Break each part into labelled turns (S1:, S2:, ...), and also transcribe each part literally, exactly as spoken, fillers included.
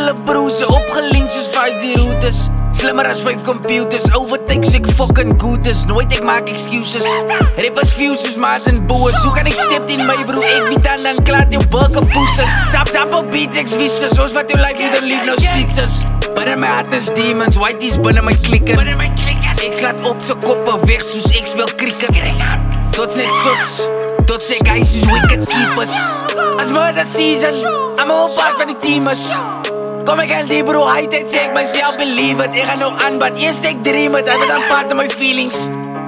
S1: hulle broers, opgelinkt soos vijf die routes. Slimmer as vijf computers, overtakes ek fucking good is. Nooit ek maak excuses. Rappers views soos maats en boers. Hoe kan ek step in my bro, ek niet aan dan klaat jou bulke poeses. Tap tap op beats, ek wieses, soos wat jou life you don't leave no stitches. Binnen my hart is demons, whiteies binnen my klikken. Ek slaat op sy koppe weg soos ek speel cricket. Tot net sots, tot sê guys is wicked keepers. As murder season, I'm a part van die team is. Kom ek aan die bro, hy het sê ek myself believe it. Ek gaan nou aan, but eerst ek dream it. Hy was aan part of my feelings.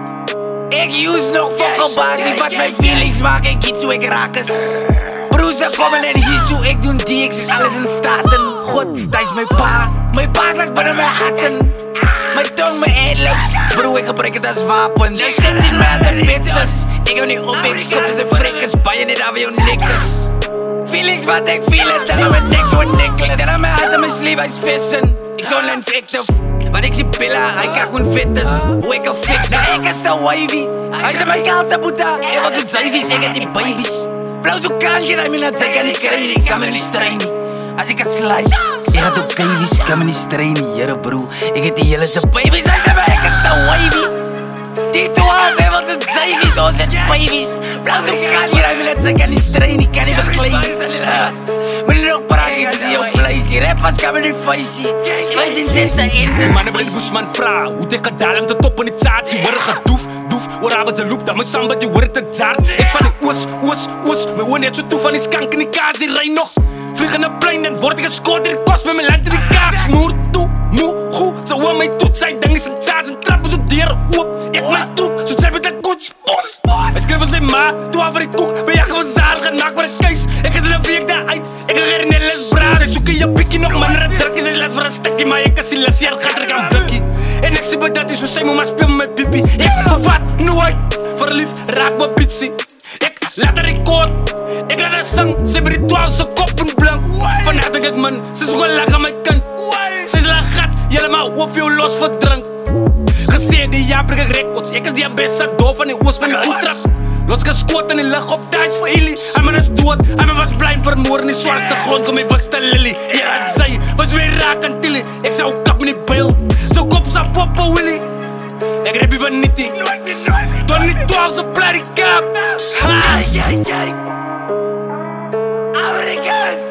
S1: Ek use nog fucking basie, but my feelings maak ek iets hoe ek raak is. Broers, ek kom en hier so, ek doen die, ek is alles in staten. God, dat is my pa, my pa is like binnen my hatten. My tong, my adlibs, bro, ek gebruik het as wapen. Jy stemt in my as a bitches. Ek hou nie op, ek skop as a frekkes, baie net af jou nekkes. Feelings wat ek feel het, en my nek so een necklace. En aan my hart en my sleeve, hy's vissen. Ek so online effective, wat ek sê pilla, hy kak gewoon fit is. Hoe ek een fit, nou ek is te wavy. Hy sê my kaalse boeta, ek was so zuivies, ek het die babies. Vrouw so kan geen, hy meen dat sy kan nie kry nie, kan my nie strui nie. As ek het slide, ek het ook kavies, kan my nie strui nie, jere bro. Ek het die hele se babies, hy sê my ek is te wavy. Die twaalf, hy was so zuivies, ons het babies. Vrouw so kan geen, hy meen dat sy kan nie strui nie, kan nie beklei nie. Maar nie nog praat, dit is jou place, die rappers kan my nie facey. vijftien cent sy ends.
S2: Manne bly Bushman vra, hoe het ek gedal om te top in die charts. Die hoor gedoef, doef, oor avond se loop, dan my samba die hoor te jar. Ek van die oos, oos, oos, my oor net so toe van die skank in die kaas, die rij nog. Vlieg in die plein, dan word ek geskoot in die kos met my land in die kaas. Smoer toe, moe, goed, so oor my toet, sy ding is in charts en trap is so deur oop. Ek my troep, so sy met die koets, poes. Hy skryf vir sy ma, toe af vir die koek, my jacht van zaal gaan maak vir die keis. Ek is in een week daar uit, ek ga geen in les braas. Sy soek in jou pikkie nog, man, en druk is hy les vir een stikkie, maar ek is die les, jy gaat er kan blikkie. En ek sê by dat die so sy moet maar speel met my piepie. Ek vervat nooit, verlief, raak my bitsie. Ek laat haar record, ek laat haar sing, sy vir die twaalf se kop en blank. Vandaag denk ek man, sy is gewoon lag aan my kant. Sy is lang gat, jylle maar hoop jou los vir drink. Gesê die jaar bring ek records, ek is die ambassador van die oos van die oetrap. Los geskoot in die lig op thuis vir Eli. Hy man is dood, hy man was blind vermoor in die zwaarste grond, kom my wikste lily. Ja, en sy was weer raak aan Tilly, ek sê ook kap in die beil. Sy kop sa poppe Willy. Ek rap hier van Nitty, door die twaalf se bloody kap. Ha!
S1: Americans!